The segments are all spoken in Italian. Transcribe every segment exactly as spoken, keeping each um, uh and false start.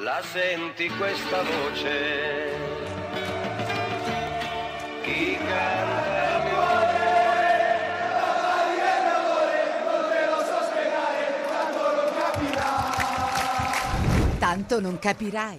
La senti questa voce? Chi canta il cuore? La Maria d'amore, non te lo so spiegare, tanto non capirai. Tanto non capirai.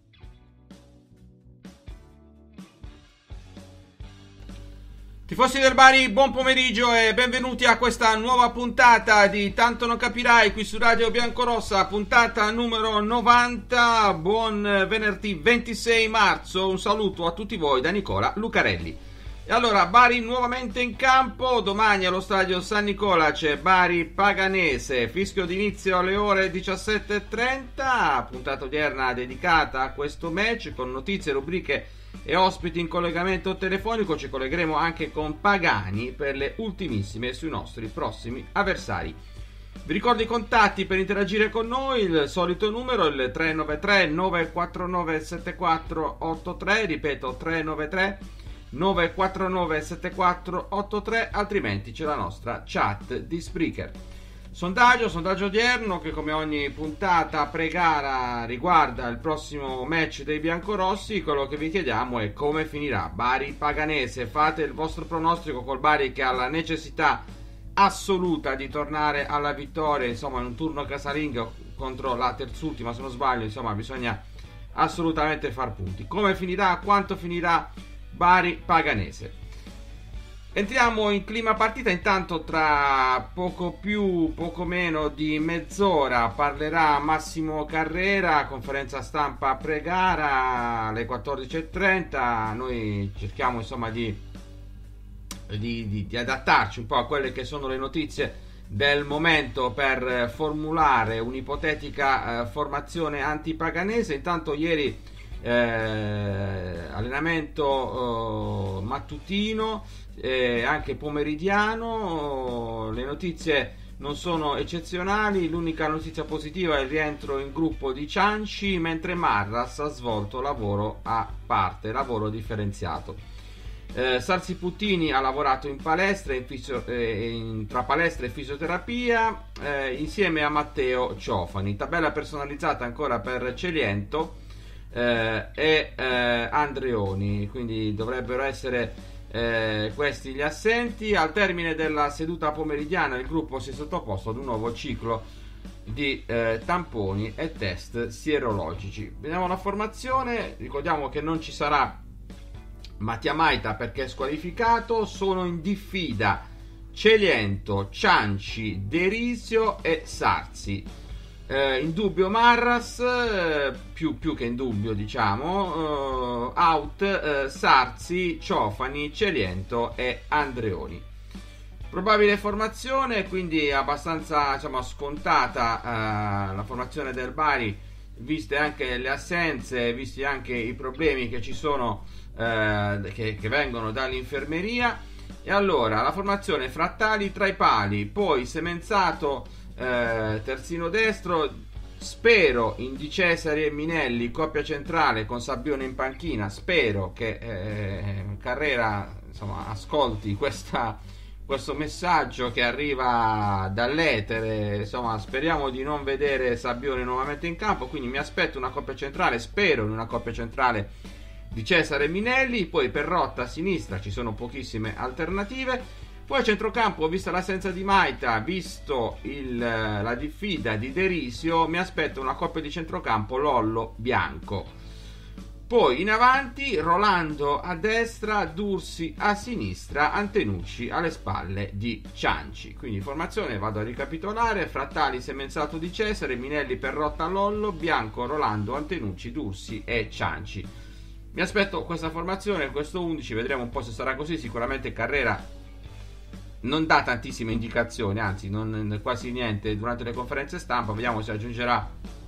Tifosi del Bari, buon pomeriggio e benvenuti a questa nuova puntata di Tanto non capirai qui su Radio Biancorossa, puntata numero novanta. Buon venerdì ventisei marzo, un saluto a tutti voi da Nicola Lucarelli. E allora, Bari nuovamente in campo, domani allo stadio San Nicola c'è Bari Paganese, fischio d'inizio alle ore diciassette e trenta, puntata odierna dedicata a questo match con notizie, rubriche e ospiti in collegamento telefonico. Ci collegheremo anche con Pagani per le ultimissime sui nostri prossimi avversari. Vi ricordo i contatti per interagire con noi, il solito numero, il tre nove tre nove quattro nove sette quattro otto tre, ripeto tre nove tre nove quattro nove sette quattro otto tre, altrimenti c'è la nostra chat di Spreaker. Sondaggio, sondaggio odierno che come ogni puntata pre-gara riguarda il prossimo match dei biancorossi. Quello che vi chiediamo è come finirà Bari Paganese. Fate il vostro pronostico col Bari che ha la necessità assoluta di tornare alla vittoria, insomma in un turno casalingo contro la terzultima se non sbaglio, insomma bisogna assolutamente far punti. Come finirà, quanto finirà Bari Paganese? Entriamo in clima partita. Intanto tra poco più, poco meno di mezz'ora parlerà Massimo Carrera, conferenza stampa pre-gara alle quattordici e trenta. Noi cerchiamo insomma di, di, di, di adattarci un po' a quelle che sono le notizie del momento per formulare un'ipotetica eh, formazione antipaganese. Intanto ieri eh, allenamento eh, mattutino, Eh, anche pomeridiano, le notizie non sono eccezionali. L'unica notizia positiva è il rientro in gruppo di Cianci, mentre Marras ha svolto lavoro a parte, lavoro differenziato. eh, Sarsi Puttini ha lavorato in palestra, in fisio, eh, in, tra palestra e fisioterapia eh, insieme a Matteo Ciofani. Tabella personalizzata ancora per Celiento eh, e eh, Andreoni, quindi dovrebbero essere Eh, questi gli assenti. Al termine della seduta pomeridiana il gruppo si è sottoposto ad un nuovo ciclo di eh, tamponi e test sierologici. Vediamo la formazione. Ricordiamo che non ci sarà Mattia Maita perché è squalificato. Sono in diffida Celiento, Cianci, Derisio e Sarsi. Eh, in dubbio Marras, eh, più, più che in dubbio diciamo, eh, out eh, Sarsi, Ciofani, Celiento e Andreoni. Probabile formazione, quindi abbastanza diciamo, scontata eh, la formazione del Bari, viste anche le assenze, visti anche i problemi che ci sono eh, che, che vengono dall'infermeria. E allora la formazione: Frattali tra i pali, poi Semenzato Eh, terzino destro, spero in Di Cesare e Minelli, coppia centrale con Sabbione in panchina. Spero che eh, Carrera insomma ascolti questa, questo messaggio che arriva dall'etere. Insomma speriamo di non vedere Sabbione nuovamente in campo, quindi mi aspetto una coppia centrale, spero in una coppia centrale Di Cesare e Minelli. Poi per Rotta a sinistra ci sono pochissime alternative. Poi a centrocampo, vista l'assenza di Maita, visto il, la diffida di Derisio, mi aspetto una coppia di centrocampo Lollo Bianco. Poi in avanti Rolando a destra, Dursi a sinistra, Antenucci alle spalle di Cianci. Quindi formazione, vado a ricapitolare: Frattali, Semenzato, Di Cesare, Minelli, Perrotta, Lollo, Bianco, Rolando, Antenucci, Dursi e Cianci. Mi aspetto questa formazione, questo undici, vedremo un po' se sarà così. Sicuramente Carrera non dà tantissime indicazioni, anzi non, quasi niente durante le conferenze stampa. Vediamo se aggiungerà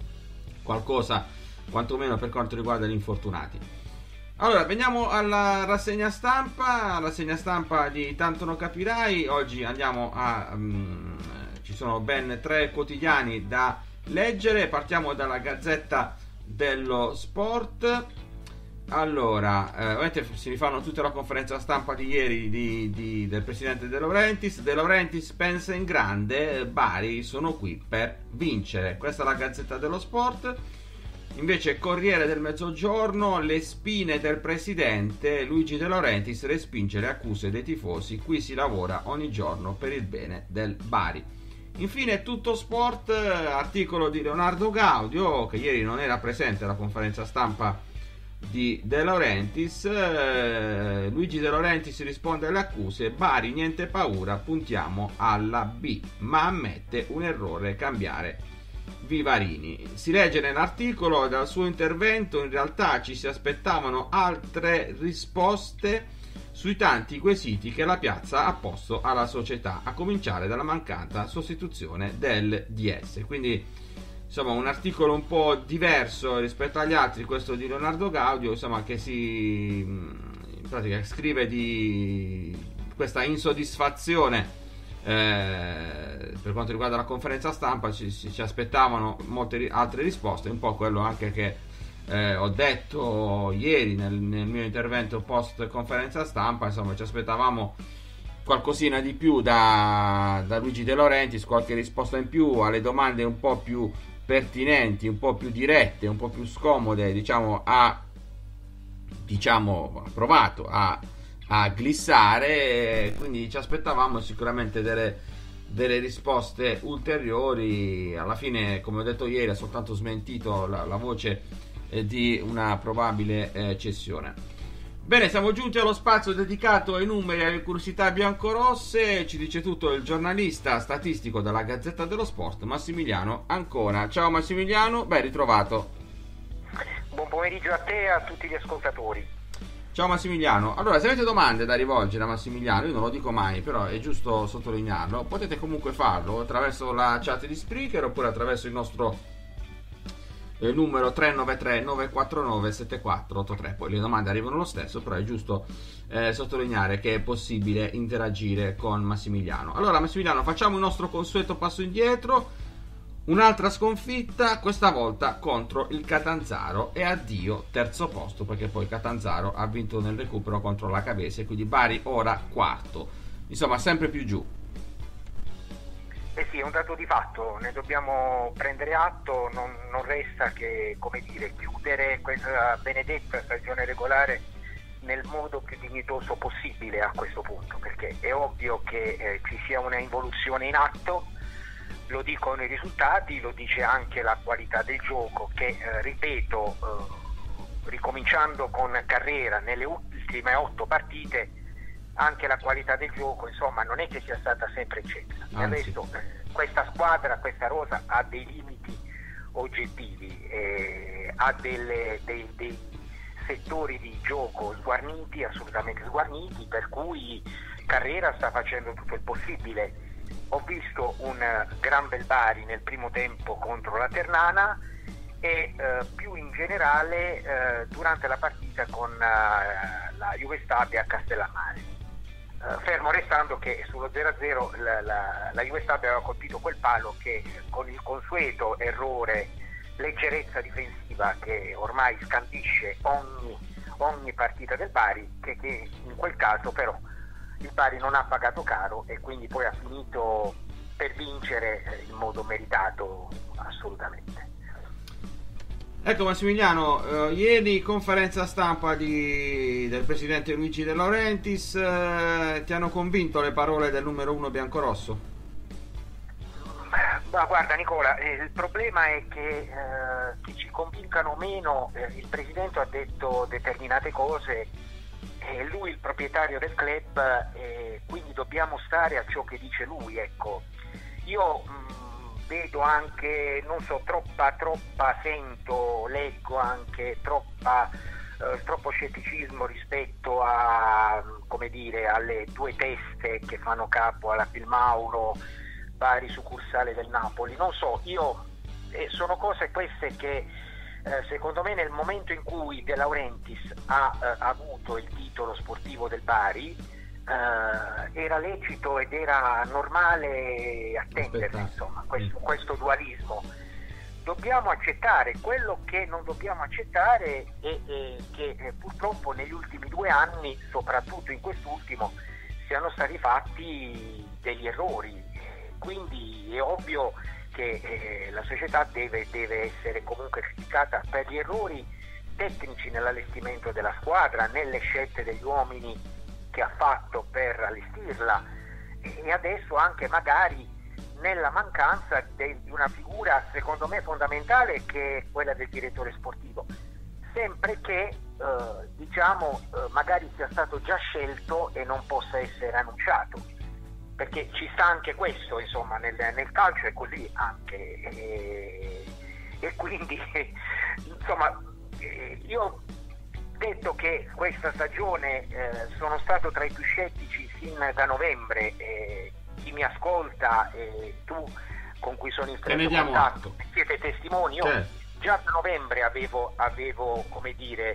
qualcosa quantomeno per quanto riguarda gli infortunati. Allora veniamo alla rassegna stampa, la rassegna stampa di Tanto non capirai. Oggi andiamo a um, ci sono ben tre quotidiani da leggere. Partiamo dalla Gazzetta dello Sport. Allora, eh, ovviamente si rifanno tutta la conferenza stampa di ieri di, di, del presidente De Laurentiis. De Laurentiis pensa in grande, Bari sono qui per vincere. Questa è la Gazzetta dello Sport. Invece Corriere del Mezzogiorno, le spine del presidente, Luigi De Laurentiis respinge le accuse dei tifosi, qui si lavora ogni giorno per il bene del Bari. Infine Tutto Sport, articolo di Leonardo Gaudio, che ieri non era presente alla conferenza stampa di De Laurentiis. eh, Luigi De Laurentiis risponde alle accuse, Bari niente paura, puntiamo alla B, ma ammette un errore cambiare Vivarini. Si legge nell'articolo, dal suo intervento in realtà ci si aspettavano altre risposte sui tanti quesiti che la piazza ha posto alla società, a cominciare dalla mancata sostituzione del D S. Quindi insomma un articolo un po' diverso rispetto agli altri, questo di Leonardo Gaudio, insomma, che si in pratica scrive di questa insoddisfazione eh, per quanto riguarda la conferenza stampa. Ci, ci aspettavano molte altre risposte, un po' quello anche che Eh, ho detto ieri nel, nel mio intervento post conferenza stampa. Insomma, ci aspettavamo qualcosina di più da, da Luigi De Laurentiis, qualche risposta in più alle domande un po' più pertinenti, un po' più dirette, un po' più scomode. Diciamo ha diciamo ha provato a, a glissare, quindi ci aspettavamo sicuramente delle, delle risposte ulteriori. Alla fine, come ho detto ieri, ha soltanto smentito la, la voce di una probabile eh, cessione. Bene, siamo giunti allo spazio dedicato ai numeri e alle curiosità biancorosse. Ci dice tutto il giornalista statistico della Gazzetta dello Sport, Massimiliano Ancona. Ciao Massimiliano, ben ritrovato. Buon pomeriggio a te e a tutti gli ascoltatori. Ciao Massimiliano. Allora, se avete domande da rivolgere a Massimiliano, io non lo dico mai, però è giusto sottolinearlo, potete comunque farlo attraverso la chat di Spreaker oppure attraverso il nostro il numero tre nove tre nove quattro nove sette quattro otto tre. Poi le domande arrivano lo stesso, però è giusto eh, sottolineare che è possibile interagire con Massimiliano. Allora Massimiliano, facciamo il nostro consueto passo indietro, un'altra sconfitta, questa volta contro il Catanzaro, e addio terzo posto, perché poi Catanzaro ha vinto nel recupero contro la Cavese, quindi Bari ora quarto, insomma sempre più giù. Eh sì, è un dato di fatto, ne dobbiamo prendere atto, non, non resta che, come dire, chiudere questa benedetta stagione regolare nel modo più dignitoso possibile a questo punto, perché è ovvio che eh, ci sia una involuzione in atto, lo dicono i risultati, lo dice anche la qualità del gioco che, eh, ripeto, eh, ricominciando con Carrera nelle ultime otto partite, anche la qualità del gioco, insomma, non è che sia stata sempre eccelsa. Del resto, questa squadra, questa rosa ha dei limiti oggettivi, eh, ha delle, dei, dei settori di gioco sguarniti, assolutamente sguarniti, per cui Carrera sta facendo tutto il possibile. Ho visto un gran bel Bari nel primo tempo contro la Ternana e eh, più in generale eh, durante la partita con eh, la Juve Stabia a Castellammare. Uh, fermo restando che sullo zero a zero la, la, la Juve Stabia aveva colpito quel palo che, con il consueto errore, leggerezza difensiva che ormai scandisce ogni, ogni partita del Bari, che, che in quel caso però il Bari non ha pagato caro e quindi poi ha finito per vincere in modo meritato assolutamente. Ecco Massimiliano, eh, ieri conferenza stampa di, del presidente Luigi De Laurentiis, eh, ti hanno convinto le parole del numero uno biancorosso? Ma guarda Nicola, eh, il problema è che eh, che ci convincano o meno, eh, il presidente ha detto determinate cose, è lui il proprietario del club, e quindi dobbiamo stare a ciò che dice lui, ecco. Io mh, vedo anche, non so, troppa, troppa, sento, leggo anche troppa, eh, troppo scetticismo rispetto a, come dire, alle due teste che fanno capo alla Pilmauro, Bari succursale del Napoli. Non so, io, eh, sono cose queste che eh, secondo me nel momento in cui De Laurentiis ha eh, avuto il titolo sportivo del Bari, Uh, era lecito ed era normale attendere, insomma, questo, questo dualismo. Dobbiamo accettare, quello che non dobbiamo accettare è, è che eh, purtroppo negli ultimi due anni, soprattutto in quest'ultimo, siano stati fatti degli errori, quindi è ovvio che eh, la società deve, deve essere comunque criticata per gli errori tecnici nell'allestimento della squadra, nelle scelte degli uomini che ha fatto per allestirla, e adesso anche magari nella mancanza de- di una figura secondo me fondamentale, che è quella del direttore sportivo, sempre che eh, diciamo eh, magari sia stato già scelto e non possa essere annunciato, perché ci sta anche questo, insomma, nel, nel calcio è così anche, e, e quindi insomma io, detto che questa stagione eh, sono stato tra i più scettici sin da novembre, eh, chi mi ascolta e tu con cui sono in stretto contatto siete testimoni. Io certo. già da novembre avevo, avevo come dire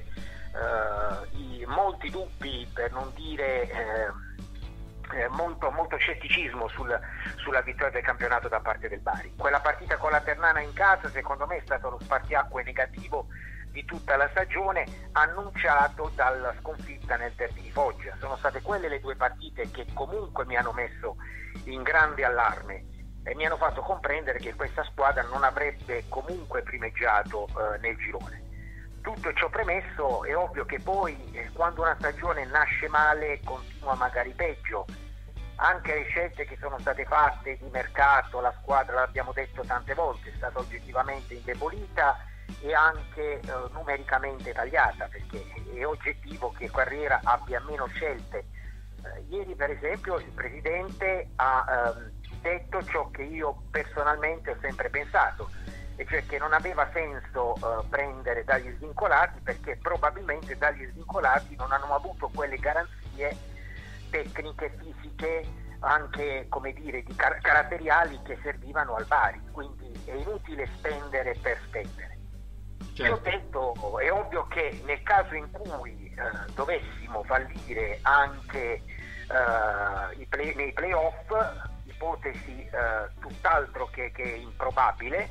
eh, i, molti dubbi, per non dire eh, eh, molto, molto scetticismo sul, sulla vittoria del campionato da parte del Bari. Quella partita con la Ternana in casa secondo me è stato lo spartiacque negativo di tutta la stagione, annunciato dalla sconfitta nel derby di Foggia. Sono state quelle le due partite che comunque mi hanno messo in grande allarme e mi hanno fatto comprendere che questa squadra non avrebbe comunque primeggiato eh, nel girone. Tutto ciò premesso, è ovvio che poi eh, quando una stagione nasce male continua magari peggio. Anche le scelte che sono state fatte di mercato, la squadra, l'abbiamo detto tante volte, è stata oggettivamente indebolita e anche eh, numericamente tagliata, perché è oggettivo che Carriera abbia meno scelte. Eh, ieri per esempio il presidente ha ehm, detto ciò che io personalmente ho sempre pensato, e cioè che non aveva senso eh, prendere dagli svincolati, perché probabilmente dagli svincolati non hanno avuto quelle garanzie tecniche, fisiche, anche come dire di car- caratteriali che servivano al Bari, quindi è inutile spendere per spendere. Certo. Ho detto, è ovvio che nel caso in cui eh, dovessimo fallire anche eh, i play, nei playoff, ipotesi eh, tutt'altro che, che improbabile,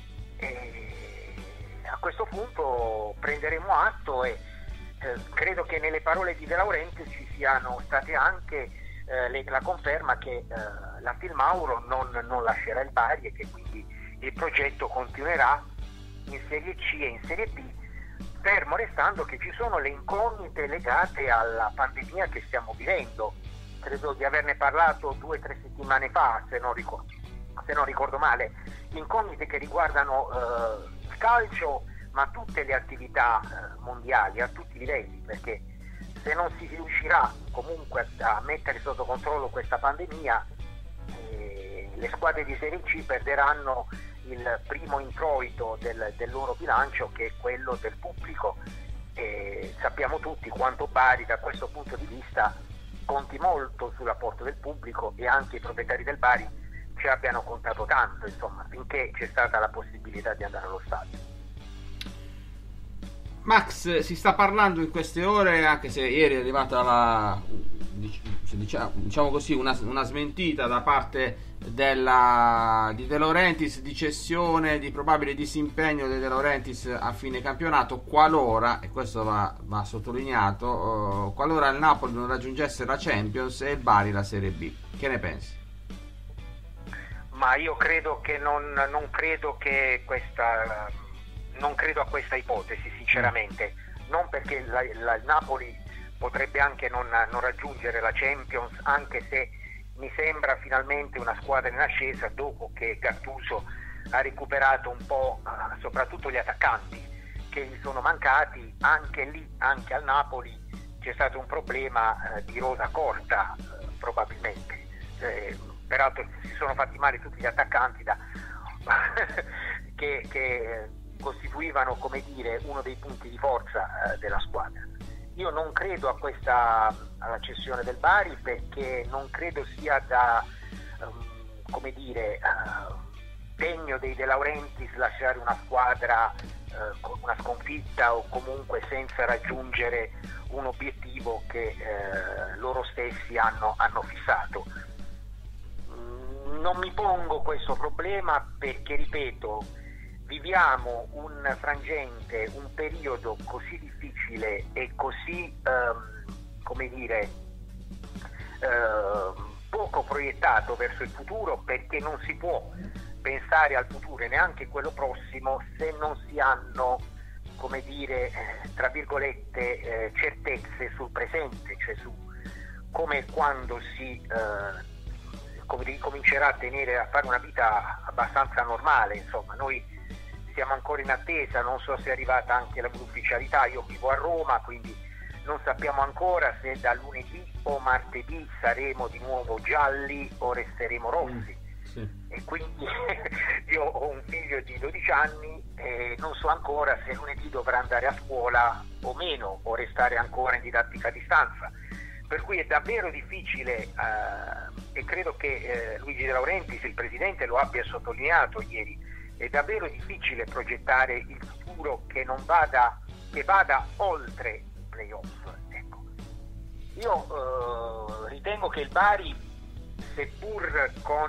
e a questo punto prenderemo atto e eh, credo che nelle parole di De Laurentiis ci siano state anche eh, le, la conferma che eh, la Filmauro non, non lascerà il Bari e che quindi il progetto continuerà in Serie C e in Serie B, fermo restando che ci sono le incognite legate alla pandemia che stiamo vivendo. Credo di averne parlato due o tre settimane fa, se non ricordo, se non ricordo male, incognite che riguardano eh, il calcio, ma tutte le attività eh, mondiali a tutti i livelli, perché se non si riuscirà comunque a mettere sotto controllo questa pandemia, eh, le squadre di Serie C perderanno il primo introito del, del loro bilancio, che è quello del pubblico, e sappiamo tutti quanto Bari da questo punto di vista conti molto sull'apporto del pubblico, e anche i proprietari del Bari ci abbiano contato tanto, insomma, finché c'è stata la possibilità di andare allo stadio. Max, si sta parlando in queste ore, anche se ieri è arrivata la, diciamo, diciamo così, una, una smentita da parte della, di De Laurentiis, di cessione, di probabile disimpegno di De Laurentiis a fine campionato, qualora, e questo va, va sottolineato, uh, qualora il Napoli non raggiungesse la Champions e il Bari la Serie B. Che ne pensi? Ma io credo che non, non credo che questa non credo a questa ipotesi, sinceramente, non perché la, la, il Napoli potrebbe anche non, non raggiungere la Champions, anche se mi sembra finalmente una squadra in ascesa dopo che Gattuso ha recuperato un po' uh, soprattutto gli attaccanti che gli sono mancati. Anche lì, anche al Napoli c'è stato un problema uh, di rosa corta, uh, probabilmente, eh, peraltro si sono fatti male tutti gli attaccanti da che, che costituivano, come dire, uno dei punti di forza uh, della squadra. Io non credo a questa alla cessione del Bari, perché non credo sia da um, come dire uh, degno dei De Laurentiis lasciare una squadra uh, con una sconfitta o comunque senza raggiungere un obiettivo che uh, loro stessi hanno, hanno fissato. Mm, non mi pongo questo problema perché, ripeto, viviamo un frangente, un periodo così difficile e così, ehm, come dire, ehm, poco proiettato verso il futuro, perché non si può pensare al futuro e neanche quello prossimo se non si hanno, come dire, tra virgolette, eh, certezze sul presente, cioè su come e quando si eh, come comincerà a tenere a fare una vita abbastanza normale. Insomma, noi siamo ancora in attesa, non so se è arrivata anche la ufficialità, io vivo a Roma, quindi non sappiamo ancora se da lunedì o martedì saremo di nuovo gialli o resteremo rossi. Sì. E quindi io ho un figlio di dodici anni e non so ancora se lunedì dovrà andare a scuola o meno, o restare ancora in didattica a distanza, per cui è davvero difficile eh, e credo che eh, Luigi De Laurentiis, il presidente, lo abbia sottolineato ieri, è davvero difficile progettare il futuro che non vada, che vada oltre i playoff. Ecco. Io eh, ritengo che il Bari, seppur con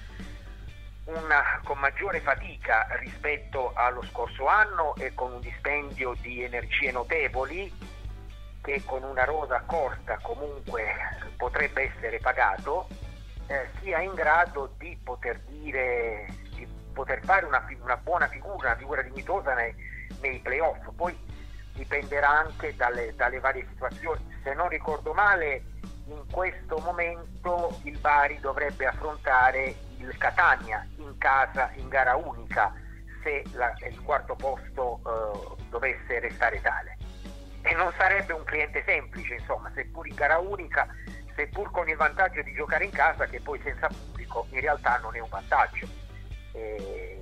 una con maggiore fatica rispetto allo scorso anno e con un dispendio di energie notevoli, che con una rosa corta comunque potrebbe essere pagato, eh, sia in grado di poter dire, di poter fare una, una buona figura, una figura dignitosa nei, nei playoff. Poi dipenderà anche dalle, dalle varie situazioni. Se non ricordo male, in questo momento il Bari dovrebbe affrontare il Catania in casa in gara unica, se la, il quarto posto eh, dovesse restare tale, e non sarebbe un cliente semplice, insomma, seppur in gara unica, seppur con il vantaggio di giocare in casa, che poi senza pubblico in realtà non è un vantaggio. E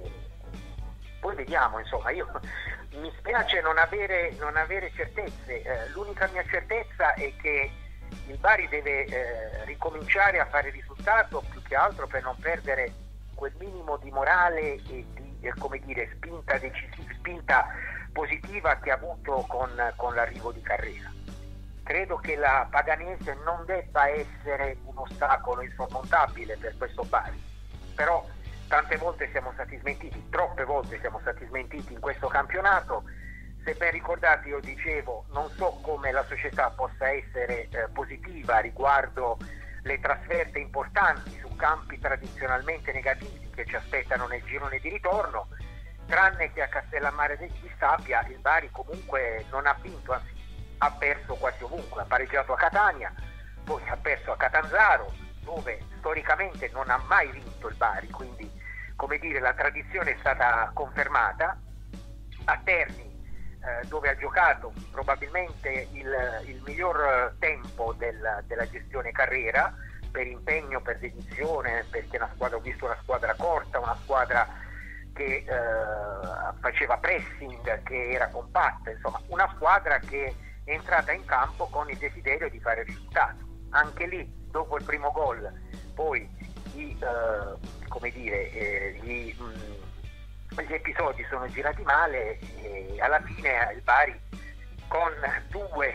poi vediamo, insomma, io mi spiace non avere, non avere certezze. Eh, l'unica mia certezza è che il Bari deve eh, ricominciare a fare risultato, più che altro per non perdere quel minimo di morale e di eh, come dire, spinta decisiva, spinta positiva che ha avuto con, con l'arrivo di Carrera. Credo che la Paganese non debba essere un ostacolo insormontabile per questo Bari, però tante volte siamo stati smentiti, troppe volte siamo stati smentiti in questo campionato. Se ben ricordate, io dicevo, non so come la società possa essere eh, positiva riguardo le trasferte importanti su campi tradizionalmente negativi che ci aspettano nel girone di ritorno, tranne che a Castellammare di Stabia il Bari comunque non ha vinto, anzi ha perso quasi ovunque, ha pareggiato a Catania, poi ha perso a Catanzaro, dove storicamente non ha mai vinto il Bari, quindi come dire, la tradizione è stata confermata. A Terni, eh, dove ha giocato probabilmente il, il miglior tempo del, della gestione Carrera, per impegno, per dedizione, perché una squadra, ho visto una squadra corta, una squadra che eh, faceva pressing, che era compatta, insomma una squadra che è entrata in campo con il desiderio di fare risultato. Anche lì, dopo il primo gol, poi i, eh, come dire, eh, gli, mh, gli episodi sono girati male e alla fine il Bari, con due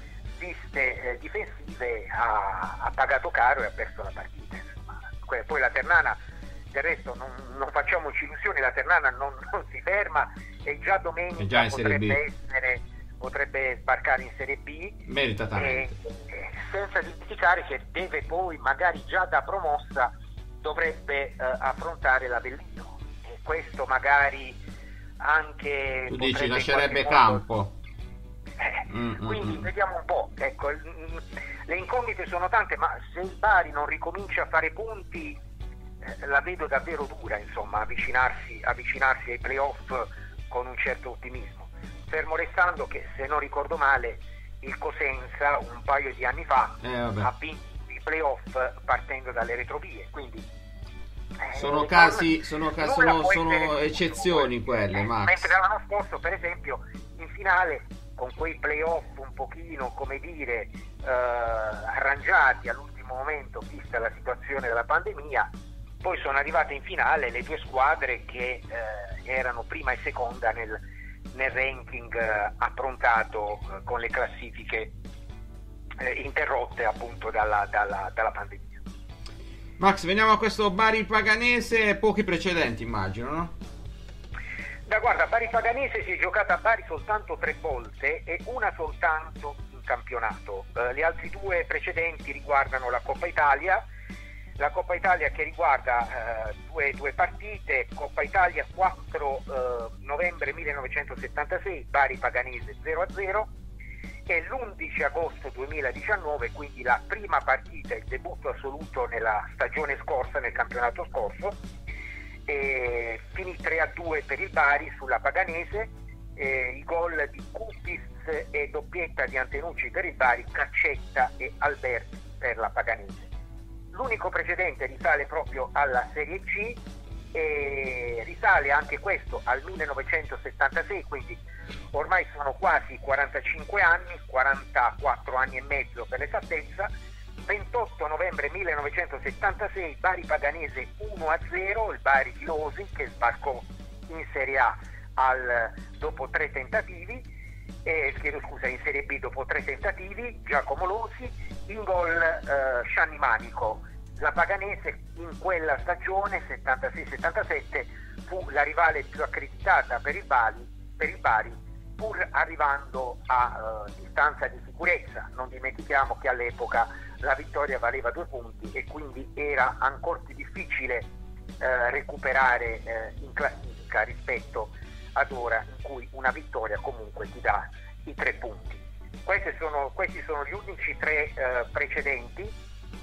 piste eh, difensive, ha, ha pagato caro e ha perso la partita. Insomma. Poi la Ternana, del resto non, non facciamoci illusioni, la Ternana non, non si ferma e già domenica già potrebbe essere, potrebbe sbarcare in Serie B, merita tanto, e, e senza dimenticare che deve poi magari già da promossa dovrebbe eh, affrontare l'Avellino, e questo magari anche tu dici lascerebbe campo. Eh, mm, quindi mm, vediamo un po', ecco, le incognite sono tante, ma se il Bari non ricomincia a fare punti eh, la vedo davvero dura, insomma, avvicinarsi, avvicinarsi ai playoff con un certo ottimismo, fermo restando che, se non ricordo male, il Cosenza un paio di anni fa eh, ha vinto i playoff partendo dalle retrovie, quindi eh, sono casi, sono, casi, sono, sono eccezioni quelle, Max. Mentre l'anno scorso, per esempio, in finale, con quei playoff un pochino, come dire, eh, arrangiati all'ultimo momento vista la situazione della pandemia, poi sono arrivate in finale le due squadre che eh, erano prima e seconda nel, nel ranking eh, approntato eh, con le classifiche eh, interrotte appunto dalla, dalla, dalla pandemia. Max, veniamo a questo Bari Paganese, pochi precedenti immagino, no? Da guarda, Bari Paganese si è giocata a Bari soltanto tre volte e una soltanto in campionato. Eh, le altre due precedenti riguardano la Coppa Italia, la Coppa Italia che riguarda eh, due, due partite. Coppa Italia quattro eh, novembre millenovecentosettantasei, Bari Paganese zero a zero, e l'undici agosto duemiladiciannove, quindi la prima partita, il debutto assoluto nella stagione scorsa, nel campionato scorso, e finì tre a due per il Bari sulla Paganese, eh, i gol di Cupis e doppietta di Antenucci per il Bari, Caccetta e Alberti per la Paganese. L'unico precedente risale proprio alla Serie C e risale anche questo al millenovecentosettantasei, quindi ormai sono quasi quarantacinque anni, quarantaquattro anni e mezzo per l'esattezza. Ventotto novembre millenovecentosettantasei, Bari Paganese uno a zero, il Bari di Losi che sbarcò in Serie A al, dopo tre tentativi, eh, chiedo scusa, in Serie B dopo tre tentativi, Giacomo Losi, in gol eh, Scianni Manico. La Paganese in quella stagione settantasei settantasette fu la rivale più accreditata per il Bari, per il Bari pur arrivando a uh, distanza di sicurezza. Non dimentichiamo che all'epoca la vittoria valeva due punti e quindi era ancora più difficile uh, recuperare uh, in classifica rispetto ad ora, in cui una vittoria comunque ti dà i tre punti. Questi sono, questi sono gli unici tre uh, precedenti.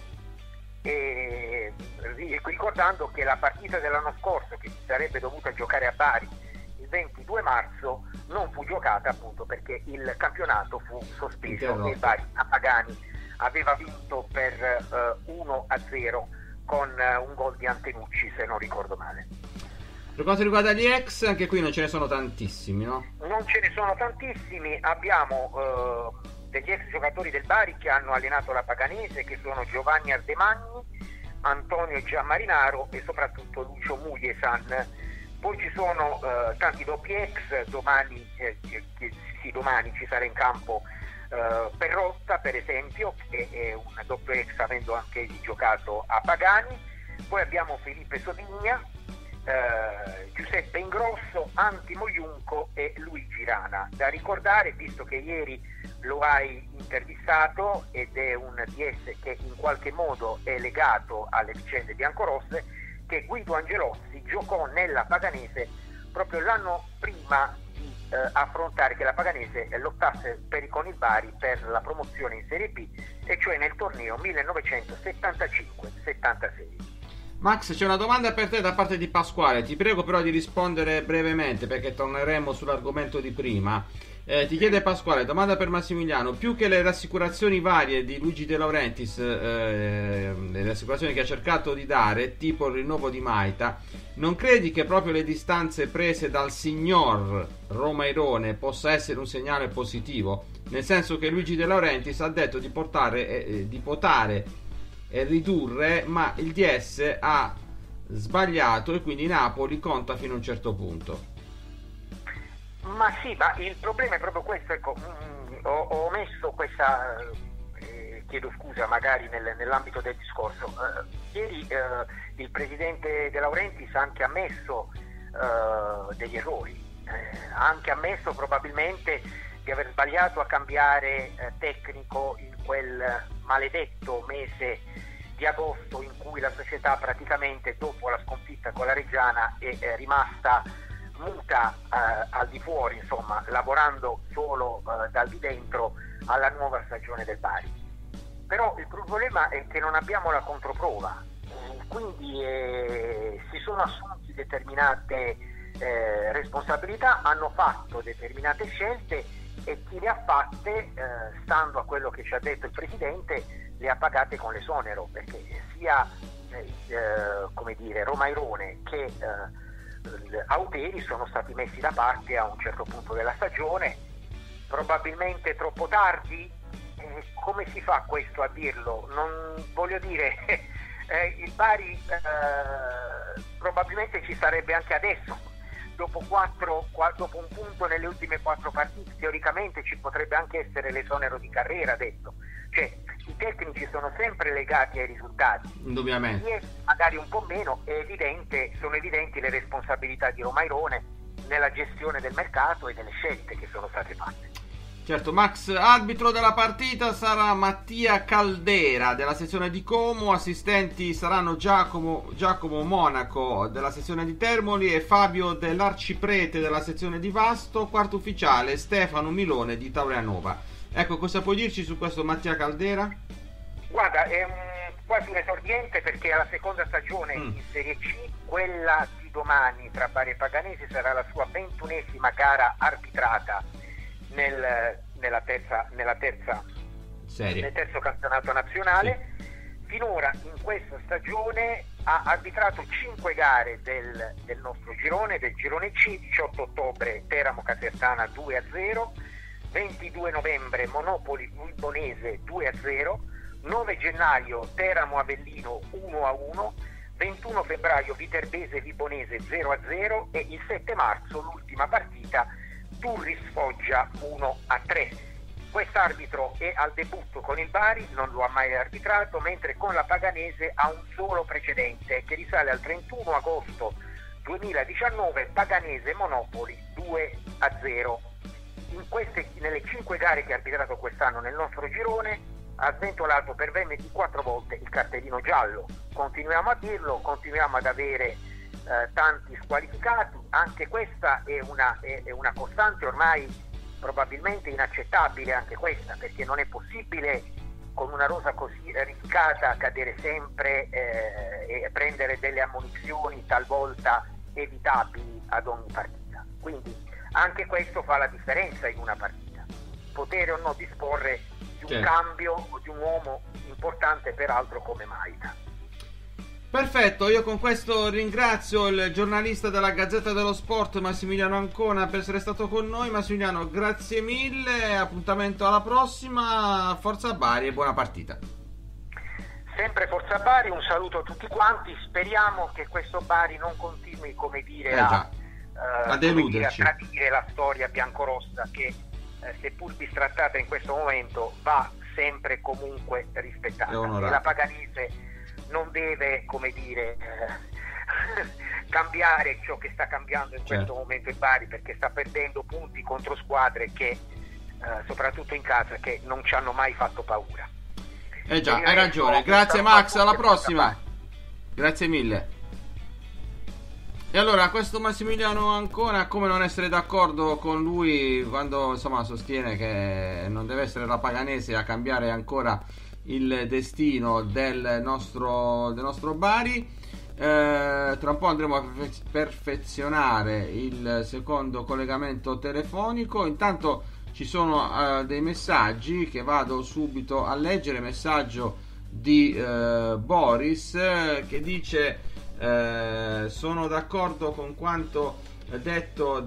E ricordando che la partita dell'anno scorso, che si sarebbe dovuta giocare a Bari il ventidue marzo, non fu giocata appunto perché il campionato fu sospeso e il Bari a Pagani aveva vinto per uh, uno a zero con uh, un gol di Antenucci, se non ricordo male. Per quanto riguarda gli ex, anche qui non ce ne sono tantissimi, no? Non ce ne sono tantissimi, abbiamo uh, degli ex giocatori del Bari che hanno allenato la Paganese, che sono Giovanni Ardemagni, Antonio Gianmarinaro e soprattutto Lucio Mugliesan. Poi ci sono uh, tanti doppi ex, domani, eh, che, sì, domani ci sarà in campo uh, Perrotta per esempio, che è un doppio ex avendo anche giocato a Pagani. Poi abbiamo Felipe Sodigna, Uh, Giuseppe Ingrosso, Antimo Iunco e Luigi Rana. Da ricordare, visto che ieri lo hai intervistato ed è un D S che in qualche modo è legato alle vicende biancorosse, che Guido Angelozzi giocò nella Paganese proprio l'anno prima di uh, affrontare che la Paganese lottasse per, con il Bari per la promozione in Serie B, e cioè nel torneo millenovecentosettantacinque settantasei. Max, c'è una domanda per te da parte di Pasquale, ti prego però di rispondere brevemente perché torneremo sull'argomento di prima. Eh, ti chiede Pasquale, domanda per Massimiliano: più che le rassicurazioni varie di Luigi De Laurentiis, eh, le rassicurazioni che ha cercato di dare, tipo il rinnovo di Maita, non credi che proprio le distanze prese dal signor Romairone possa essere un segnale positivo? Nel senso che Luigi De Laurentiis ha detto di portare, eh, di potare e ridurre, ma il D S ha sbagliato e quindi Napoli conta fino a un certo punto. Ma sì, ma il problema è proprio questo, ecco, mh, ho, ho messo questa, eh, chiedo scusa magari nel, nell'ambito del discorso, eh, ieri eh, il presidente De Laurentiis ha anche ammesso eh, degli errori, eh, ha anche ammesso probabilmente di aver sbagliato a cambiare eh, tecnico in quel maledetto mese di agosto in cui la società praticamente dopo la sconfitta con la Reggiana è, è rimasta muta eh, al di fuori, insomma, lavorando solo eh, dal di dentro alla nuova stagione del Bari. Però il problema è che non abbiamo la controprova, quindi eh, si sono assunti determinate eh, responsabilità, hanno fatto determinate scelte e chi le ha fatte, eh, stando a quello che ci ha detto il Presidente, le ha pagate con l'esonero, perché sia eh, eh, come dire, Romairone che eh, Auteri sono stati messi da parte a un certo punto della stagione, probabilmente troppo tardi. Eh, come si fa questo a dirlo? Non voglio dire, eh, il Bari eh, probabilmente ci sarebbe anche adesso. Dopo, quattro, dopo un punto nelle ultime quattro partite, teoricamente ci potrebbe anche essere l'esonero di carriera adesso. Cioè, i tecnici sono sempre legati ai risultati. Indubbiamente. E magari un po' meno, è evidente, sono evidenti le responsabilità di Romairone nella gestione del mercato e delle scelte che sono state fatte. Certo, Max, arbitro della partita sarà Mattia Caldera della sezione di Como, assistenti saranno Giacomo, Giacomo Monaco della sezione di Termoli e Fabio dell'Arciprete della sezione di Vasto, quarto ufficiale Stefano Milone di Taurianova. Ecco, cosa puoi dirci su questo Mattia Caldera? Guarda, è un, quasi un esordiente perché è la seconda stagione mm. in Serie C, quella di domani tra Bari e Paganese sarà la sua ventunesima gara arbitrata Nel, nella terza, nella terza serie, nel terzo campionato nazionale. Sì. Finora in questa stagione ha arbitrato cinque gare del, del nostro girone, del girone C. Diciotto ottobre Teramo Casertana due a zero, ventidue novembre Monopoli Vibonese due a zero, nove gennaio Teramo Avellino uno a uno, ventuno febbraio Viterbese Vibonese zero a zero e il sette marzo l'ultima partita Turris Foggia uno a tre. Quest'arbitro è al debutto con il Bari, non lo ha mai arbitrato, mentre con la Paganese ha un solo precedente che risale al trentuno agosto duemiladiciannove, Paganese Monopoli due a zero. In queste, nelle cinque gare che ha arbitrato quest'anno nel nostro girone ha sventolato per ventiquattro volte il cartellino giallo. Continuiamo a dirlo, continuiamo ad avere Eh, tanti squalificati. Anche questa è una, è, è una costante ormai probabilmente inaccettabile, anche questa, perché non è possibile con una rosa così risicata cadere sempre eh, e prendere delle ammonizioni talvolta evitabili ad ogni partita. Quindi anche questo fa la differenza in una partita, potere o no disporre di un certo. cambio o di un uomo importante, peraltro come Maita. Perfetto, io con questo ringrazio il giornalista della Gazzetta dello Sport Massimiliano Ancona per essere stato con noi. Massimiliano, grazie mille, appuntamento alla prossima, forza Bari e buona partita. Sempre forza Bari, un saluto a tutti quanti, speriamo che questo Bari non continui, come dire, eh a, uh, a deluderci, come dire, a tradire la storia biancorossa che eh, seppur bistrattata in questo momento va sempre comunque rispettata. E la Paganese non deve, come dire, eh, cambiare ciò che sta cambiando in certo. questo momento il Bari, perché sta perdendo punti contro squadre che, eh, soprattutto in casa, che non ci hanno mai fatto paura. Eh già, hai ragione. Grazie Max, alla prossima. Grazie mille. E allora, questo Massimiliano Ancona, come non essere d'accordo con lui quando insomma sostiene che non deve essere la Paganese a cambiare ancora il destino del nostro, del nostro Bari. Eh, tra un po' andremo a perfezionare il secondo collegamento telefonico. Intanto ci sono eh, dei messaggi che vado subito a leggere. Messaggio di eh, Boris eh, che dice eh, sono d'accordo con quanto detto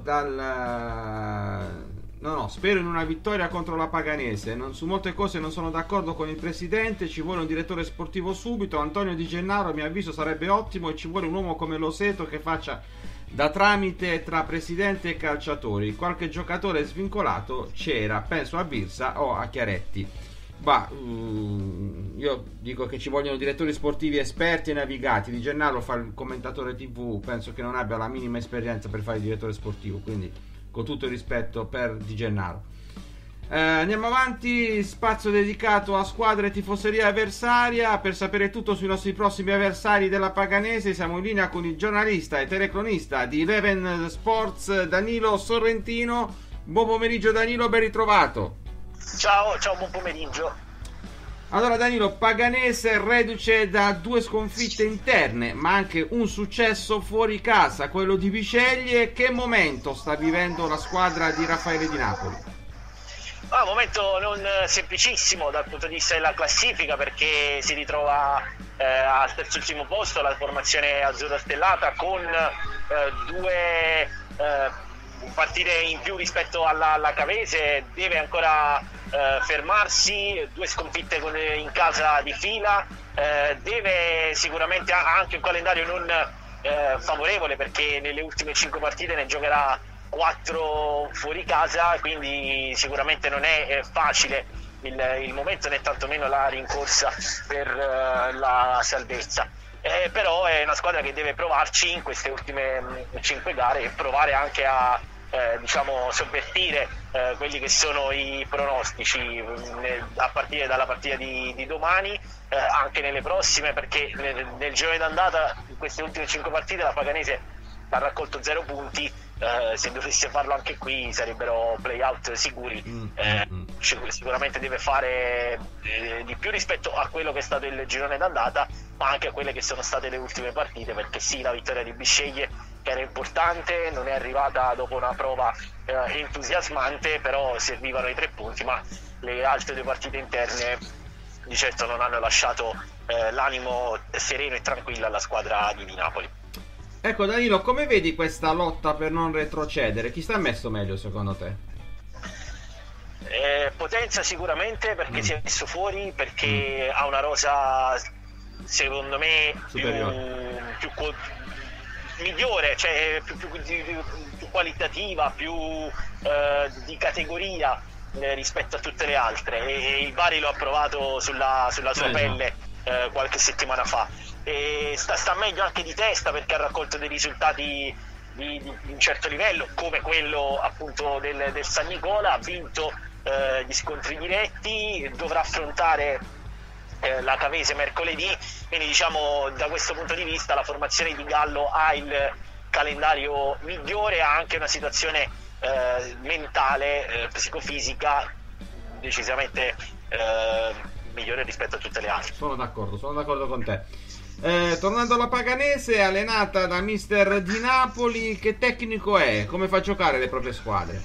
dal No, no, spero in una vittoria contro la Paganese. Non, su molte cose non sono d'accordo con il presidente. Ci vuole un direttore sportivo subito. Antonio Di Gennaro, a mio avviso, sarebbe ottimo. E ci vuole un uomo come Loseto che faccia da tramite tra presidente e calciatori. Qualche giocatore svincolato c'era, penso a Birsa o a Chiaretti. Bah, um, io dico che ci vogliono direttori sportivi esperti e navigati. Di Gennaro fa il commentatore tivù, penso che non abbia la minima esperienza per fare il direttore sportivo, quindi con tutto il rispetto per Di Gennaro. Eh, andiamo avanti, spazio dedicato a squadre e tifoseria avversaria. Per sapere tutto sui nostri prossimi avversari della Paganese siamo in linea con il giornalista e telecronista di Eleven Sports Danilo Sorrentino. Buon pomeriggio Danilo, ben ritrovato. Ciao, ciao, buon pomeriggio. Allora Danilo, Paganese reduce da due sconfitte interne ma anche un successo fuori casa, quello di Biceglie. Che momento sta vivendo la squadra di Raffaele Di Napoli? Ah, un momento non semplicissimo dal punto di vista della classifica, perché si ritrova eh, al terzultimo posto la formazione azzurra stellata con eh, due eh, partite in più rispetto alla, alla Cavese. Deve ancora eh, fermarsi, due sconfitte con, in casa di fila, eh, deve sicuramente ha anche un calendario non eh, favorevole, perché nelle ultime cinque partite ne giocherà quattro fuori casa, quindi sicuramente non è eh, facile il, il momento, né tantomeno la rincorsa per eh, la salvezza. Eh, però è una squadra che deve provarci in queste ultime cinque gare e provare anche a eh, diciamo sovvertire eh, quelli che sono i pronostici eh, a partire dalla partita di, di domani, eh, anche nelle prossime, perché nel, nel girone d'andata in queste ultime cinque partite la Paganese ha raccolto zero punti. Uh, se dovesse farlo anche qui sarebbero play-out sicuri. mm, eh, mm. Sicuramente deve fare eh, di più rispetto a quello che è stato il girone d'andata, ma anche a quelle che sono state le ultime partite, perché sì, la vittoria di Bisceglie, che era importante, non è arrivata dopo una prova eh, entusiasmante, però servivano i tre punti, ma le altre due partite interne di certo non hanno lasciato eh, l'animo sereno e tranquillo alla squadra di, di Napoli. Ecco Danilo, come vedi questa lotta per non retrocedere? Chi sta messo meglio secondo te? Eh, Potenza sicuramente, perché mm. si è messo fuori, perché mm. ha una rosa secondo me più, più migliore, cioè più, più, più, più qualitativa, più eh, di categoria eh, rispetto a tutte le altre, e il Bari lo ha provato sulla, sulla sua eh, pelle eh, qualche settimana fa. E sta, sta meglio anche di testa, perché ha raccolto dei risultati di, di, di un certo livello, come quello appunto del, del San Nicola, ha vinto eh, gli scontri diretti, dovrà affrontare eh, la Cavese mercoledì, quindi diciamo da questo punto di vista la formazione di Gallo ha il calendario migliore, ha anche una situazione eh, mentale, eh, psicofisica decisamente eh, migliore rispetto a tutte le altre. Sono d'accordo, sono d'accordo con te. Eh, tornando alla Paganese, allenata da mister Di Napoli, che tecnico è? Come fa a giocare le proprie squadre?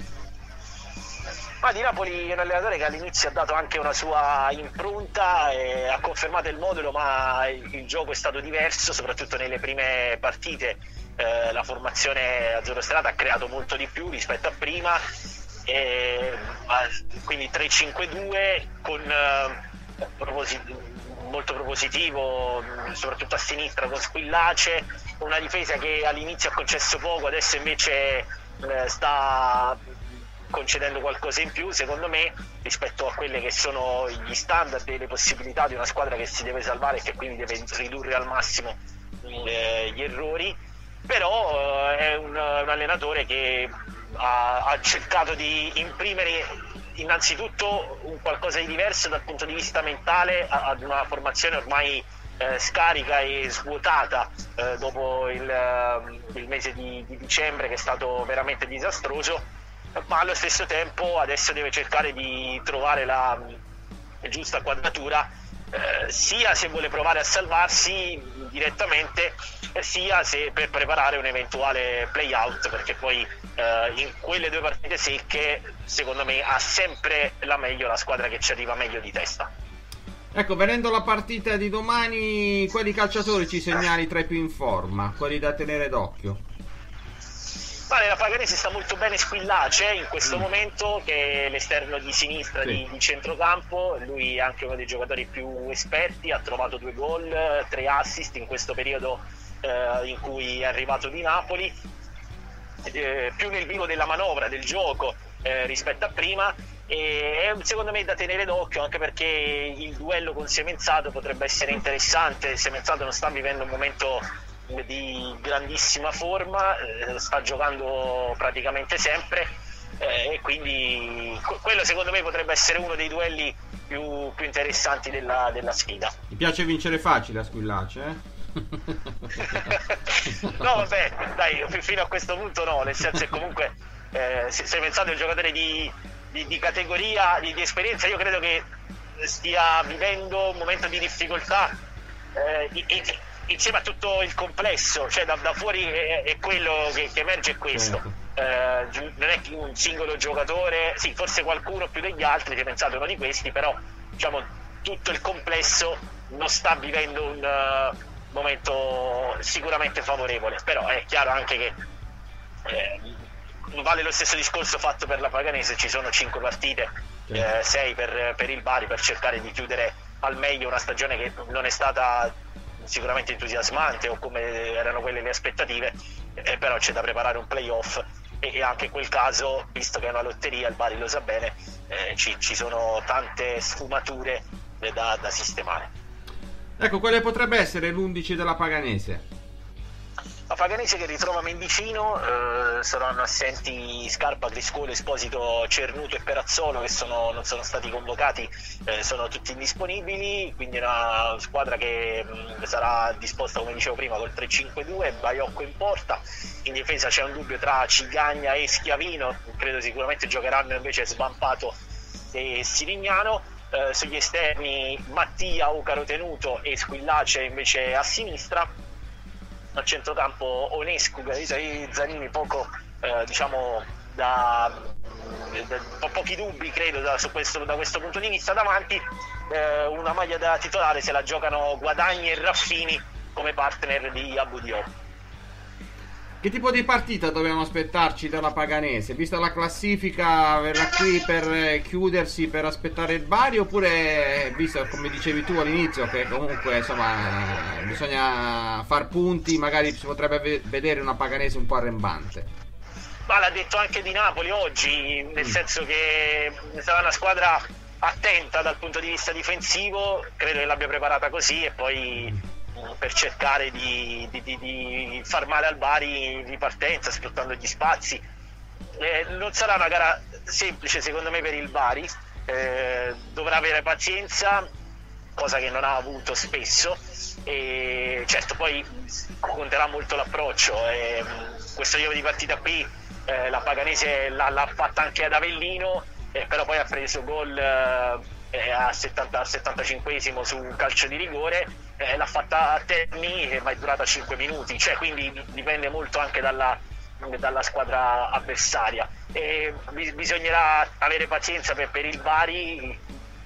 Ma Di Napoli è un allenatore che all'inizio ha dato anche una sua impronta e ha confermato il modulo, ma il, il gioco è stato diverso, soprattutto nelle prime partite. Eh, la formazione azzurro-stellata ha creato molto di più rispetto a prima, e, quindi tre cinque due con eh, proposi- molto propositivo, soprattutto a sinistra con Squillace, una difesa che all'inizio ha concesso poco, adesso invece eh, sta concedendo qualcosa in più secondo me rispetto a quelle che sono gli standard e le possibilità di una squadra che si deve salvare e che quindi deve ridurre al massimo eh, gli errori, però eh, è un, un allenatore che ha, ha cercato di imprimere innanzitutto un qualcosa di diverso dal punto di vista mentale ad una formazione ormai eh, scarica e svuotata eh, dopo il, eh, il mese di, di dicembre, che è stato veramente disastroso, ma allo stesso tempo adesso deve cercare di trovare la giusta quadratura, eh, sia se vuole provare a salvarsi direttamente, eh, sia se per preparare un eventuale play-out, perché poi eh, in quelle due partite secche secondo me ha sempre la meglio la squadra che ci arriva meglio di testa. Ecco, venendo alla partita di domani, quali calciatori ci segnali tra i più in forma, quelli da tenere d'occhio? Vale, la Paganese sta molto bene Squillace in questo mm. momento, che è l'esterno di sinistra sì. di, di centrocampo. Lui è anche uno dei giocatori più esperti, ha trovato due gol, tre assist in questo periodo eh, in cui è arrivato di Napoli, eh, più nel vivo della manovra, del gioco eh, rispetto a prima, e è secondo me da tenere d'occhio, anche perché il duello con Semenzato potrebbe essere interessante. Semenzato non sta vivendo un momento di grandissima forma, eh, sta giocando praticamente sempre, eh, e quindi quello secondo me potrebbe essere uno dei duelli più, più interessanti della, della sfida. Mi piace vincere facile a Squillace, eh? No vabbè, dai, fino a questo punto no, nel senso che comunque eh, se, se pensate un giocatore di, di, di categoria, di, di esperienza, io credo che stia vivendo un momento di difficoltà eh, e, e, insieme a tutto il complesso, cioè da, da fuori è, è quello che, che emerge è questo, eh, non è un singolo giocatore, sì, forse qualcuno più degli altri, che pensate uno di questi, però diciamo tutto il complesso non sta vivendo un uh, momento sicuramente favorevole, però è chiaro anche che eh, vale lo stesso discorso fatto per la Paganese, ci sono cinque partite, eh, sei per, per il Bari, per cercare di chiudere al meglio una stagione che non è stata sicuramente entusiasmante o come erano quelle le aspettative, eh, però c'è da preparare un playoff e, e anche in quel caso, visto che è una lotteria, il Bari lo sa bene, eh, ci, ci sono tante sfumature eh, da, da sistemare. Ecco, quale potrebbe essere l'undici della Paganese? La La Paganese che ritrova Mendicino, eh, saranno assenti Scarpa, Criscuolo, Esposito, Cernuto e Perazzolo, che sono, non sono stati convocati, eh, sono tutti indisponibili, quindi una squadra che mh, sarà disposta, come dicevo prima, col tre cinque due, Baiocco in porta. In difesa c'è un dubbio tra Cigagna e Schiavino, credo sicuramente giocheranno invece Svampato e Sirignano. Eh, sugli esterni Mattia, Ocaro tenuto e Squillace invece a sinistra. Al centrocampo Onescu, Garisa e Zanini, poco eh, diciamo da, da, da pochi dubbi credo da, su questo, da questo punto di vista. Davanti eh, una maglia da titolare se la giocano Guadagni e Raffini come partner di Abu Diop. Che tipo di partita dobbiamo aspettarci dalla Paganese? Vista la classifica, verrà qui per chiudersi, per aspettare il Bari, oppure, visto come dicevi tu all'inizio, che comunque insomma bisogna far punti, magari si potrebbe vedere una Paganese un po' arrembante? Ma l'ha detto anche di Napoli oggi, nel mm. senso che sarà una squadra attenta dal punto di vista difensivo, credo che l'abbia preparata così, e poi per cercare di, di, di, di far male al Bari in ripartenza, sfruttando gli spazi. Eh, non sarà una gara semplice secondo me per il Bari, eh, dovrà avere pazienza, cosa che non ha avuto spesso, e certo poi conterà molto l'approccio. Eh, questo tipo di partita qui eh, la Paganese l'ha, l'ha fatta anche ad Avellino, eh, però poi ha preso gol eh, a settanta, al settantacinquesimo su un calcio di rigore, eh, l'ha fatta a Terni, ma è durata cinque minuti, cioè quindi dipende molto anche dalla, dalla squadra avversaria, e bisognerà avere pazienza per, per il Bari.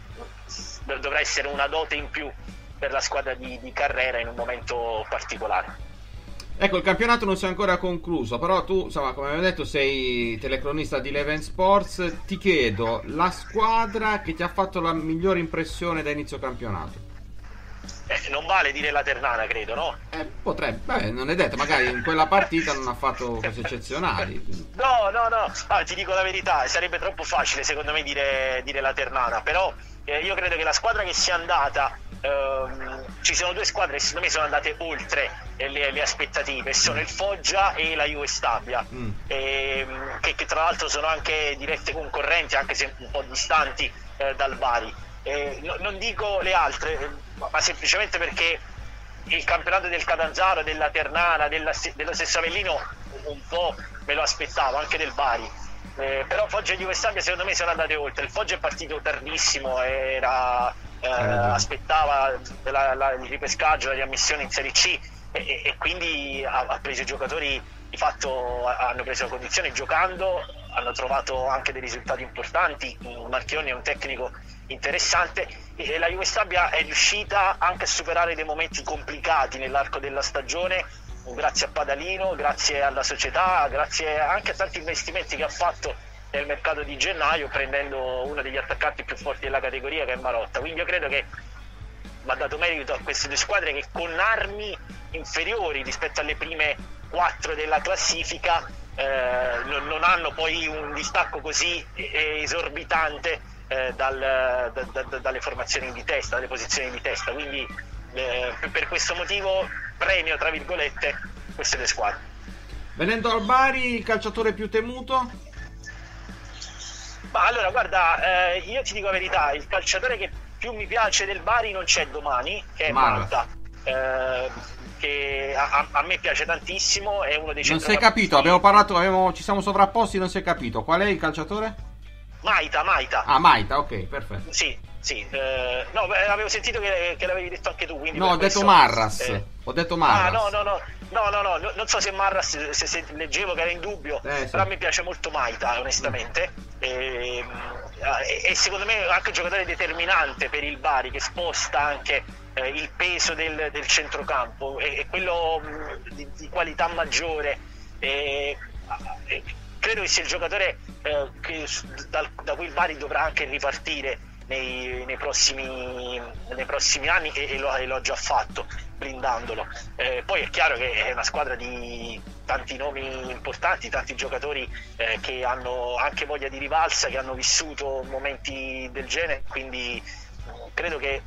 Dovrà essere una dote in più per la squadra di, di Carrera in un momento particolare. Ecco, il campionato non si è ancora concluso, però tu, insomma, come abbiamo detto, sei telecronista di Eleven Sports. Ti chiedo la squadra che ti ha fatto la migliore impressione da inizio campionato. Eh, non vale dire la Ternana, credo, no? Eh, potrebbe, beh, non è detto, magari in quella partita non ha fatto cose eccezionali. No, no, no, ah, ti dico la verità, sarebbe troppo facile secondo me dire, dire la Ternana, però eh, io credo che la squadra che sia andata, ehm, ci sono due squadre che secondo me sono andate oltre le, le aspettative, sono il Foggia e la Juve Stabia, mm. ehm, che, che tra l'altro sono anche dirette concorrenti, anche se un po' distanti eh, dal Bari. Eh, no, non dico le altre, ma semplicemente perché il campionato del Catanzaro, della Ternana, della, dello stesso Avellino un po' me lo aspettavo, anche del Bari, eh, però Foggia e Juve Stabia secondo me sono andate oltre. Il Foggia è partito tardissimo, era, eh, aspettava la, la, il ripescaggio, la riammissione in Serie C, e, e quindi ha, ha preso i giocatori, di fatto hanno preso la condizione giocando, hanno trovato anche dei risultati importanti. Marchionni è un tecnico interessante, e la Juve Stabia è riuscita anche a superare dei momenti complicati nell'arco della stagione, grazie a Padalino, grazie alla società, grazie anche a tanti investimenti che ha fatto nel mercato di gennaio, prendendo uno degli attaccanti più forti della categoria, che è Marotta. Quindi io credo che va dato merito a queste due squadre che con armi inferiori rispetto alle prime quattro della classifica eh, non, non hanno poi un distacco così esorbitante Eh, dal, da, da, dalle formazioni di testa, dalle posizioni di testa, quindi eh, per questo motivo premio tra virgolette queste due squadre. Venendo al Bari, il calciatore più temuto? Ma allora guarda, eh, io ti dico la verità, il calciatore che più mi piace del Bari non c'è domani, che è Marta, eh, che a, a me piace tantissimo, è uno dei non si è capito, abbiamo parlato, abbiamo, ci siamo sovrapposti, non si è capito qual è il calciatore? Maita, Maita. Ah, Maita, ok, perfetto. Sì, sì. Eh, no, beh, avevo sentito che, che l'avevi detto anche tu. Quindi no, ho questo, detto Marras. Eh. Ho detto Marras. Ah, no, no, no. No, no, no. Non so se Marras, se, se leggevo che era in dubbio, eh, sì. Però a me piace molto Maita, onestamente. E, e, e secondo me è anche un giocatore determinante per il Bari, che sposta anche eh, il peso del, del centrocampo. È, è quello mh, di, di qualità maggiore. E, e, credo che sia il giocatore eh, che, da, da cui il Bari dovrà anche ripartire nei, nei, prossimi, nei prossimi anni, e, e, lo, e l'ho già fatto blindandolo. Eh, poi è chiaro che è una squadra di tanti nomi importanti, tanti giocatori eh, che hanno anche voglia di rivalsa, che hanno vissuto momenti del genere, quindi credo che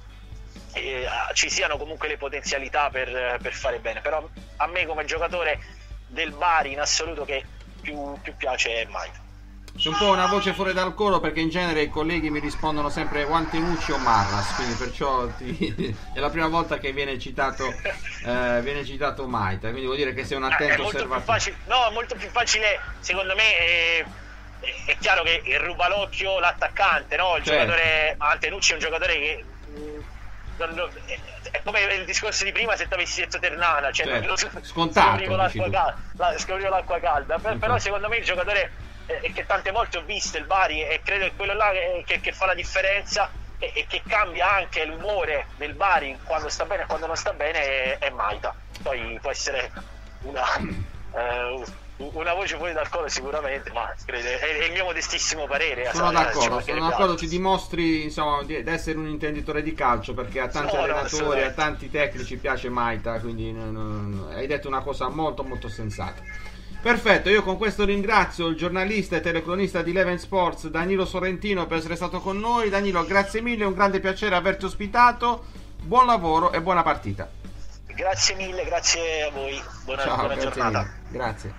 eh, ci siano comunque le potenzialità per, per fare bene. Però a me come giocatore del Bari in assoluto che più, più piace è Maita. C'è un po' una voce fuori dal coro, perché in genere i colleghi mi rispondono sempre Guantenucci o Marras, quindi perciò ti... è la prima volta che viene citato eh, viene citato Maita, quindi vuol dire che sei un attento è molto osservatore. più facile, no, è molto più facile secondo me. È, è chiaro che il ruba l'occhio l'attaccante, no? Il certo. giocatore Antenucci è un giocatore che mh, non, è, è come il discorso di prima se ti avessi detto Ternana, cioè certo. non, Scontato, scoprivo l'acqua, calda, la, scoprivo l'acqua calda. Per, però secondo me il giocatore e che tante volte ho visto il Bari e credo che quello là che, che, che fa la differenza e, e che cambia anche l'umore del Bari quando sta bene e quando non sta bene è, è Maita. Poi può essere una, eh, una voce fuori dal coro sicuramente, ma credo, è, è il mio modestissimo parere. Sono sa, d'accordo, ci sono d'accordo, ci dimostri insomma di, di essere un intenditore di calcio, perché a tanti No, no, allenatori, a tanti tecnici piace Maita, quindi non, non, hai detto una cosa molto molto sensata. Perfetto, io con questo ringrazio il giornalista e telecronista di Eleven Sports Danilo Sorrentino per essere stato con noi. Danilo, grazie mille, è un grande piacere averti ospitato, buon lavoro e buona partita. Grazie mille, grazie a voi, buona, Ciao, buona grazie giornata. mille. Grazie.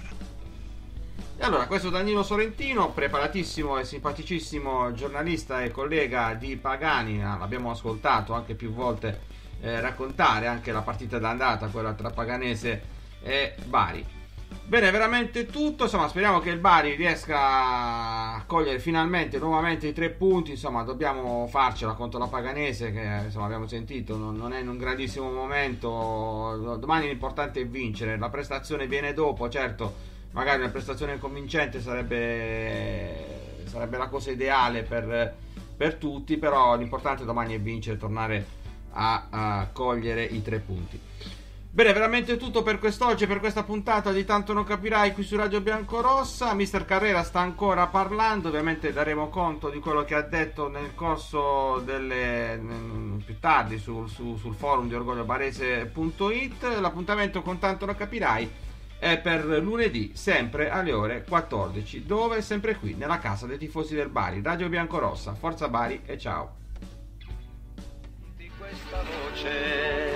E allora, questo Danilo Sorrentino, preparatissimo e simpaticissimo giornalista e collega di Pagani, l'abbiamo ascoltato anche più volte eh, raccontare anche la partita d'andata, quella tra Paganese e Bari. Bene, veramente tutto, insomma speriamo che il Bari riesca a cogliere finalmente nuovamente i tre punti, insomma dobbiamo farcela contro la Paganese che insomma abbiamo sentito non, non è in un grandissimo momento. Domani l'importante è vincere, la prestazione viene dopo, certo magari una prestazione convincente sarebbe, sarebbe la cosa ideale per, per tutti, però l'importante domani è vincere, tornare a, a cogliere i tre punti. Bene, veramente tutto per quest'oggi, per questa puntata di Tanto non capirai qui su Radio Biancorossa. Mister Carrera sta ancora parlando, ovviamente daremo conto di quello che ha detto nel corso delle più tardi su, su, sul forum di orgoglio barese punto it. L'appuntamento con Tanto non capirai è per lunedì, sempre alle ore quattordici, dove? Sempre qui, nella casa dei tifosi del Bari. Radio Biancorossa, forza Bari e ciao. Di questa voce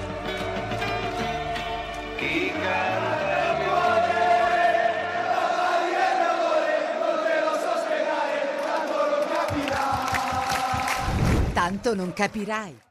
chi canta il cuore, la Bari è l'amore, non te lo so spiegare, tanto non capirai. Tanto non capirai.